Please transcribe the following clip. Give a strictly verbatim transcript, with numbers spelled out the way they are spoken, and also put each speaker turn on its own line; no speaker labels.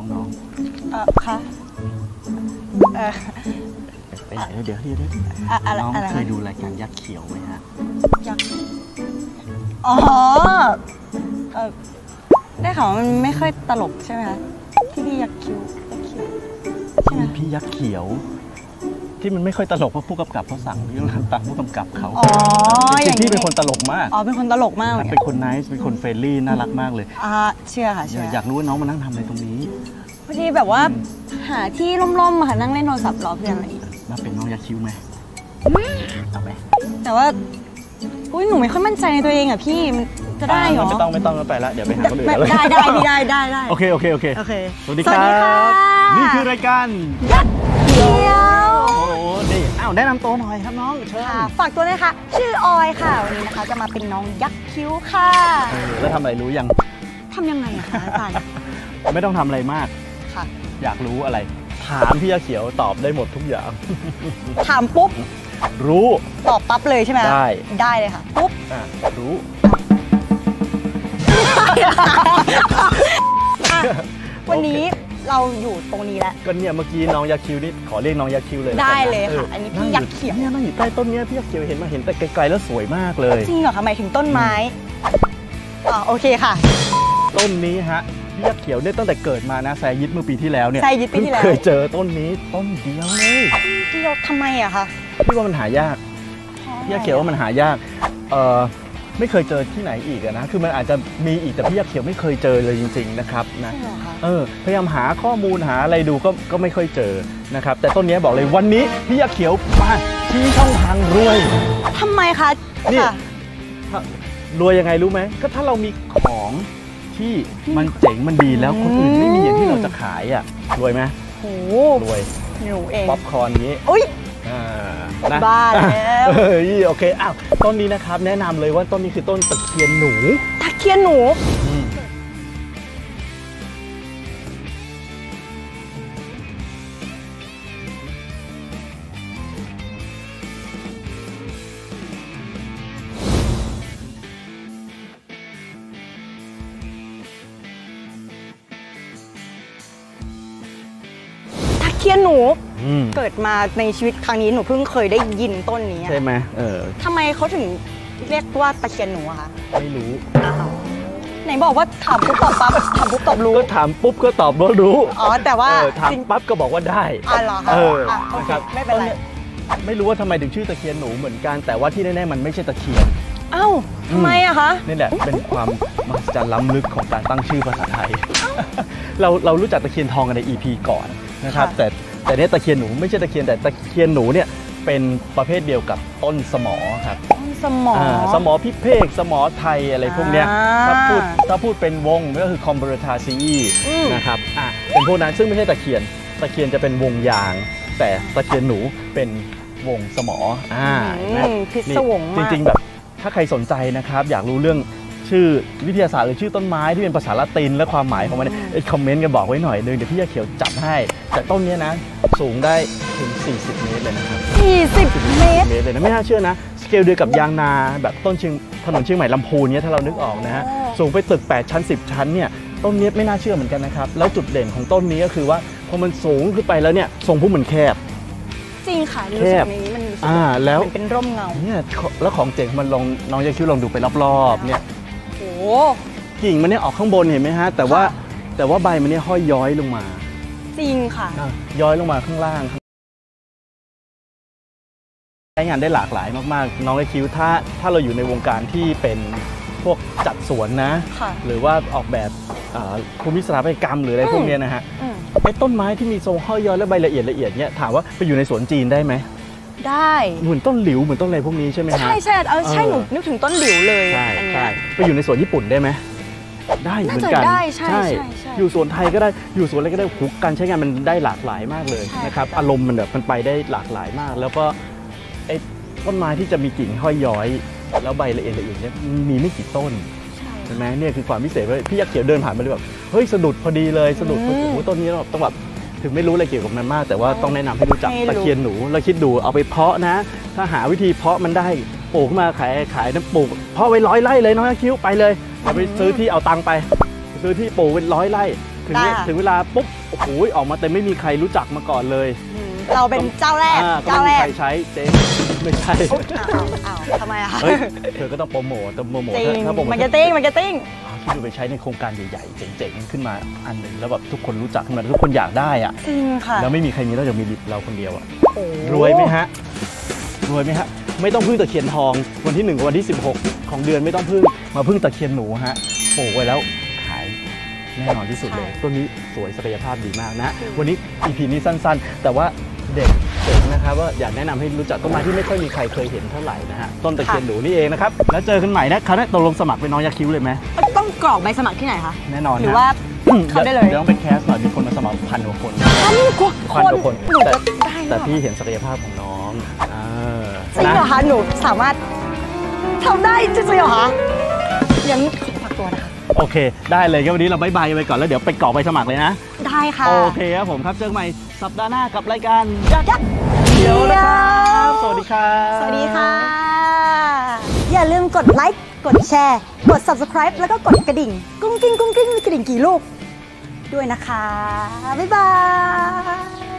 องน้อง
เออค่ะเออ
ไปไหนเดี๋ยวเดี๋ยวเดี๋ยวน้องเคยดูรายการยักษ์เขียวไหมฮะ
ยักษ์อ๋อเออได้ข่าวว่ามันไม่ค่อยตลกใช่ไหมคะที่พี่ยักษ์คิ้วยักษ์เขียวใช่ไหม
พี่ยักษ์เขียวที่มันไม่ค่อยตลกเพราะผู้กำกับเขาสั่งเรื่องทำตามผู้กำกับเขา
อ๋อ
จริงๆพี่เป็นคนตลกมาก
อ๋อเป็นคนตลกมาก
เป็นคนไนซ์เป็นคนเฟรนลี่น่ารักมากเลย
อ่าเชื่อค่ะเชื่อ
อยากรู้ว่าน้องมานั่งทำอะไรตรงนี้
พอดีแบบว่าหาที่ร่มๆมาค่ะนั่งเล่นโทรศัพท์รอเพื่อนอะไร
มาเป็นน้องยักษ์คิ้วไหมเอาไหม
แต่ว่าอุ้ยหนูไม่ค่อยมั่นใจในตัวเองอ่ะพี่มันจะได้เหรอ
ไม่ต้องไม่ต้องไปละเดี๋ยวไปหาคนอื่นเลย
ได้ได้พี่ได้ได้ได้
โอเคโอเคโอเค
โอเค
สวัสดีครับนี่คือรายการ
ยักษ์เขียว
โอ้โหนี่อ้าวแนะนำตัวหน่อยครับน้องเชิญ
ฝากตัวด้วยค่ะชื่อออยค่ะวันนี้นะคะจะมาเป็นน้องยักษ์คิ้วค่ะ
แล้วทำอะไรรู้ยัง
ทำยังไงอะคะอาจารย์
ไม่ต้องทำอะไรมาก
ค่ะ
อยากรู้อะไรถามพี่ยักษ์เขียวตอบได้หมดทุกอย่าง
ถามปุ๊บ
รู้
ตอบปั๊บเลยใช่ไหม
ได้
ได้เลยค่ะปุ๊บ
รู้
วันนี้เราอยู่ตรงนี้แล้ว
ก็เนี่ยเมื่อกี้น้องยักษ์คิ้วนี่ขอเรียกน้องยักษ์คิ้วเลย
ได้เลยค่ะอันนี้พี่ยักษ์เขียว
เนี่ยนั่งอยู่ใต้ต้นนี้พี่ยักษ์เขียวเห็นมาเห็นแต่ไกลๆแล้วสวยมากเลย
จริงเหรอคะหมายถึงต้นไม้อ๋อโอเคค่ะ
ต้นนี้ฮะพี่ยักษ์เขียวเนี่ยตั้งแต่เกิดมานะแซยิดเมื่อปีที่แล้วเนี่ย
แซยิดปีที่แล้ว
เคยเจอต้นนี้ต้นเดียวเลย
เดียวทำไมอะคะ
พี่ว่ามันหายากพี่ยักษ์เขียวว่ามันหายากเออไม่เคยเจอที่ไหนอีกนะคือมันอาจจะมีอีกแต่พี่ยักษ์เขียวไม่เคยเจอเลยจริงๆนะครับนะเออพยายามหาข้อมูลหาอะไรดูก็ก็ไม่ค่อยเจอนะครับแต่ต้นนี้บอกเลยวันนี้พี่ยักษ์เขียวมาชี้ช่องทางรวย
ทำไมคะ
นี่รวยยังไงรู้ไหมก็ถ้าเรามีของที่มันเจ๋งมันดีแล้วคนอื่นไม่มีอย่างที่เราจะขายอ่ะรวยไหม
โอ้
รวย
หนูเอง
ป๊อปคอร์นนี้
อุ้ย
นะ
บ้าแล้ว
เฮ้ยโอเคอ้าวต้นนี้นะครับแนะนำเลยว่าต้นนี้คือต้นตะเคียนหนู
ตะเคียนหนูเคียนหนูเกิดมาในชีวิตครั้งนี้หนูเพิ่งเคยได้ยินต้นนี้
ใช่ไหมเออ
ทำไมเขาถึงเรียกว่าตะเคียนหนูอะคะ
ไม่รู้
ไหนบอกว่าถามปุ๊บตอบปั๊บถามปุ๊บตอบรู้
ก็ถามปุ๊บก็ตอบว่ารู้
อ๋อแต่ว่า
ถามปั๊บก็บอกว่าได้
อ๋อเหรอคะ
เออ
ครับไม่เป็นไร
ไม่รู้ว่าทำไมถึงชื่อตะเคียนหนูเหมือนกันแต่ว่าที่แน่ๆมันไม่ใช่ตะเคียน
อ้าวทำไมอะคะ
นี่แหละเป็นความมหัศจรรย์ล้ำลึกของการตั้งชื่อภาษาไทยเราเรารู้จักตะเคียนทองกันใน อี พี ก่อนนะครับแต่แต่เนี่ยตะเคียนหนูไม่ใช่ตะเคียนแต่ตะเคียนหนูเนี่ยเป็นประเภทเดียวกับต้นสมอครับ
ต้นสมอ
สมอพิเภกสมอไทยอะไรพวกเนี้ยถ้าพูดถ้าพูดเป็นวงก็คือคอมเบอร์ทาซีนะครับอ่ะเป็นพวกนั้นซึ่งไม่ใช่ตะเคียนตะเคียนจะเป็นวงยางแต่ตะเคียนหนูเป็นวงสมออ่า
พิศวงมาก
จริงๆแบบถ้าใครสนใจนะครับอยากรู้เรื่องชื่อวิทยาศาสตร์หรือชื่อต้นไม้ที่เป็นภาษาละตินและความหมายของมันเนี่ยคอมเมนต์กันบอกไว้หน่อยนึงเดี๋ยวพี่จะเขียวจัดให้แต่ต้นนี้นะสูงได้ถึงสี่สิบเมตรเลยนะครับ
สี่สิบเมตร
เลยนะไม่น่าเชื่อนะสเกลเดียวกับยางนาแบบต้นเชียงถนนเชียงใหม่ลำพูนเนี่ยถ้าเรานึกออกนะฮะสูงไปตึกแปดชั้นสิบชั้นเนี่ยต้นนี้ไม่น่าเชื่อเหมือนกันนะครับแล้วจุดเด่นของต้นนี้ก็คือว่าพอมันสูงขึ้นไปแล้วเนี่ยทรงพุ่มมันแคบ
จริงค่ะรู้สึกในนี้มัน
อ่าแล้ว
เป็นร่มเงา
เนี่ยแล้วของเจ๋งมันลองน้องจะคิดลองดูไปรอบๆเนี่ย
โอ้
กิ่งมันเนี่ยออกข้างบนเห็นไหมฮะแต่ว่าแต่ว่าใบมันเนี่ยห้อยย้อยลงมา
จริงค่ะ
ย้อยลงมาข้างล่างใช้งานได้หลากหลายมากๆน้องไอคิวถ้าถ้าเราอยู่ในวงการที่เป็นพวกจัดสวนนะหรือว่าออกแบบภูมิสถาปัตยกรรมหรืออะไรพวกนี้นะฮะไอ้ต้นไม้ที่มีทรงห้อยย้อยและใบละเอียดละเอียดเนี่ยถามว่าไปอยู่ในสวนจีนได้ไหม
ได้
เหมือนต้นหลิวเหมือนต้นอะไรพวกนี้ใช่ไหมฮะ
ใช่ใช่เออใช่หนูนึกถึงต้นหลิวเลย
ใช่ใช่ไปอยู่ในสวนญี่ปุ่นได้ไหมได้เหมือนกัน
ได้ใช่
อยู่สวนไทยก็ได้อยู่สวนอะไรก็ได้หุกการใช้งานมันได้หลากหลายมากเลยนะครับอารมณ์มันแบบมันไปได้หลากหลายมากแล้วก็ไอ้ต้นไม้ที่จะมีกิ่งห้อยย้อยแล้วใบละเอียดละเอียดเนี่ยมีไม่กี่ต้นใช่ไหมเนี่ยคือความพิเศษเลยพี่ยักษ์เขียวเดินผ่านมาเลยแบบเฮ้ยสะดุดพอดีเลยสะดุดโอ้โหต้นนี้ต้องแบบถึงไม่รู้อะไรเกี่ยวกับมันมากแต่ว่าต้องแนะนำให้รู้จักตะเคียนหนูแล้วคิดดูเอาไปเพาะนะถ้าหาวิธีเพาะมันได้ปลูกมาขายขายน้ำปลูกเพาะไว้ร้อยไร่เลยน้องคิ้วไปเลยเอาไปซื้อที่เอาตังค์ไปซื้อที่ปลูกเป็นร้อยไร่คืถึง
ได้ค่ะ
ถึงเวลาปุ๊บโอ้โหออกมาแต่ไม่มีใครรู้จักมาก่อนเลย
อืมเราเป็นเจ้าแรก
อ่าก็
เจ้า
ไม่
แร
มี
ก
ใครใช้เจ๊ไม่ใช่
อุ๊ยอ้าวอ้าวอ้าวทำไมอะคะ
เฮ้ยเธอก็ต้องโปรโมทต้องโปรโมท
จริง
ถ้าโปรโมท
มาร์เก็ตติ้งมาร์เก็ตติ้ง
ที่ดูไปใช้ในโครงการใหญ่ๆเจ๋งๆขึ้นมาอันหนึ่งแล้วแบบทุกคนรู้จักขึ้นมาทุกคนอยากได้อะ
จริงค่ะ
แล้วไม่มีใครมีนอกจากมีเราคนเดียวอะ
โอ้
รวยไหมฮะรวยไหมฮะไม่ต้องพึ่งตะเคียนทองวันที่หนึ่งกับวันที่สิบหกของเดือนไม่ต้องพึ่งมาพึ่งตะเคียนหนูฮะปลูกไว้แล้วขายแน่นอนที่สุดเลยต้นนี้สวยศักยภาพดีมากนะวันนี้ อี พี นี้สั้นๆ แต่ว่าเด็กเจ๋งนะครับว่าอยากแนะนำให้รู้จักต้นไม้ที่ไม่ค่อยมีใครเคยเห็นเท่าไหร่นะฮะต้นตะเคียนหนูนี่เองนะครับแล้วเจอกันใหม่นะคราวนี้ตกลงสมัครเป็นน้องยักษ์คิ้วเลยไหม
ต้องกรอกใบสมัครที่ไหนคะ
แน่นอน
หรือ
นะ
ว่าเข้าได้เลย
เดี๋ยวต้องไปแคสหน่อยมีคนมาสมัครพันกว่าคน
พันกว่า
พันกว่าคน
หนู
แต่
จะได้หรือ
แต่
เปล่า
พี่เห็นศักยภาพของน้องอ่า
จริงเหรอคะหนูสามารถทำได้จริงๆเหรอคะงั้นขอฝากตัวนะคะ
โอเค ได้เลยก็วันนี้เราบายบายไปก่อนแล้วเดี๋ยวไปกรอกใบสมัครเลยนะ
ได้ค่ะ
โอเคครับผมครับเจอกันใหม่สัปดาห์หน้ากับรายการยักษ์
ยักษ์
เดียวนะครับ
เดียว
สวัสดีครับ
สวัสดีค่ะ อย่าลืมกดไลค์ กดแชร์ กด subscribe แล้วก็กดกระดิ่ง กุ้งกิ้งกุ้งกิ้งมีกระดิ่งกี่ลูก ด้วยนะคะ บ๊ายบาย